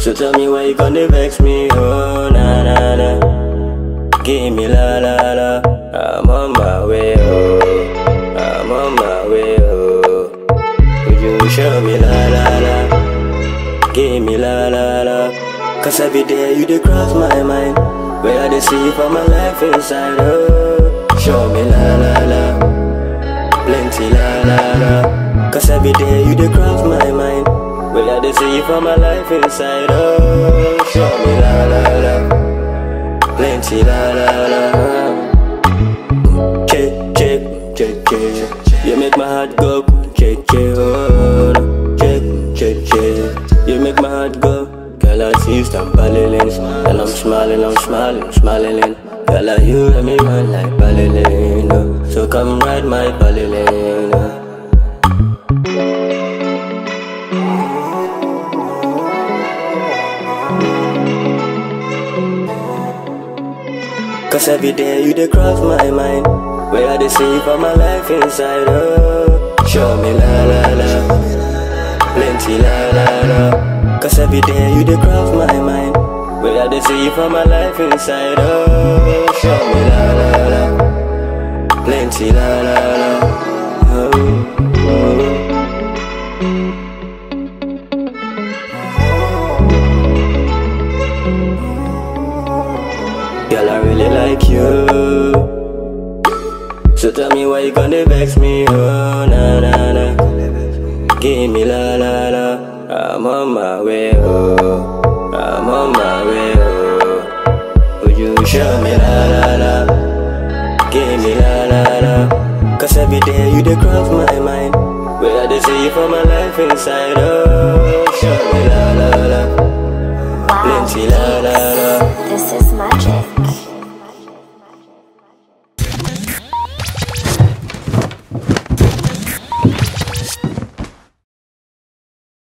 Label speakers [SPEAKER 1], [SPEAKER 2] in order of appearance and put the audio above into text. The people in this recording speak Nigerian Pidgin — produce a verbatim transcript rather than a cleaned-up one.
[SPEAKER 1] So tell me why you gonna vex me, oh na na na. Give me la la la, I'm on my way, oh, I'm on my way, oh. Would you show me la la la, give me la la la. Cause every day you dey cross my mind, where I dey see you for my life inside, oh. Show me la la la, plenty la la la. Cause every day you dey cross my mind, where I dey see you for my life inside, oh. Show me la la la, plenty la la la. Check, check, check, check. You make my heart go, check, check, oh. Check, check, check. You make my heart go. Girl, I see you stand balling, and I'm smiling, I'm smiling, I'm smiling. Girl, I you and me run like ballerina, so come ride my ballerina. Cause every day you dey cross my mind, where I dey see you for my life inside, oh. Show me la la la, plenty la la la. Cause every day you dey cross my mind, where I dey see you for my life inside, oh. Show me la la la, plenty la la la, oh, oh. Girl, I really like you, so tell me why you gonna vex me, oh na na na. Give me la la la, I'm on my way, oh, I'm on my way, oh. Would you show me la la la, give me la la la. Cause every day you dey cross my mind, where I dey see you for my life inside, oh. Show me la la la, plenty la la